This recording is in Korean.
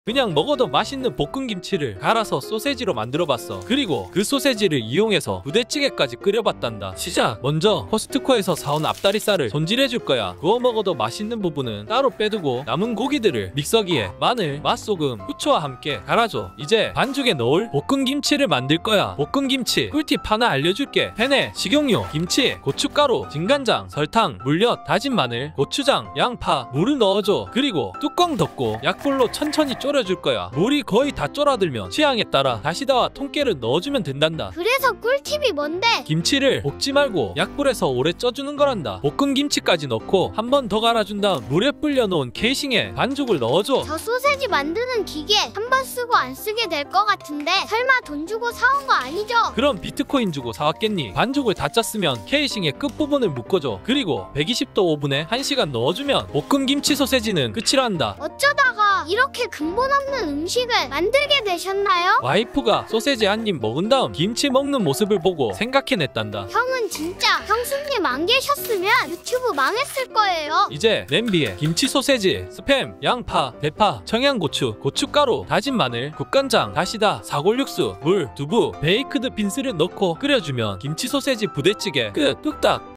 그냥 먹어도 맛있는 볶음김치를 갈아서 소세지로 만들어봤어. 그리고 그 소세지를 이용해서 부대찌개까지 끓여봤단다. 시작! 먼저 코스트코에서 사온 앞다리살을 손질해줄 거야. 구워 먹어도 맛있는 부분은 따로 빼두고 남은 고기들을 믹서기에 마늘, 맛소금, 후추와 함께 갈아줘. 이제 반죽에 넣을 볶음김치를 만들 거야. 볶음김치 꿀팁 하나 알려줄게. 팬에 식용유, 김치, 고춧가루, 진간장, 설탕, 물엿, 다진 마늘, 고추장, 양파, 물을 넣어줘. 그리고 뚜껑 덮고 약불로 천천히 졸여줄 거야. 물이 거의 다 졸아들면 취향에 따라 다시다와 통깨를 넣어주면 된단다. 그래서 꿀팁이 뭔데? 김치를 볶지 말고 약불에서 오래 쪄주는 거란다. 볶은 김치까지 넣고 한 번 더 갈아준 다음 물에 불려놓은 케이싱에 반죽을 넣어줘. 저 소세지 만드는 기계 한 번 쓰고 안 쓰게 될 것 같은데 설마 돈 주고 사온 거 아니죠? 그럼 비트코인 주고 사왔겠니? 반죽을 다 짰으면 케이싱의 끝부분을 묶어줘. 그리고 120도 오븐에 1시간 넣어주면 볶음 김치 소세지는 끝이란다. 어쩌다가 이렇게 근본 없는 음식을 만들게 되셨나요? 와이프가 소세지 한 입 먹은 다음 김치 먹는 모습을 보고 생각해냈단다. 형은 진짜 형수님 안 계셨으면 유튜브 망했을 거예요. 이제 냄비에 김치 소세지, 스팸, 양파, 대파, 청양고추, 고춧가루, 다진 마늘, 국간장, 다시다, 사골육수, 물, 두부, 베이크드 빈스를 넣고 끓여주면 김치 소세지 부대찌개 끝! 뚝딱!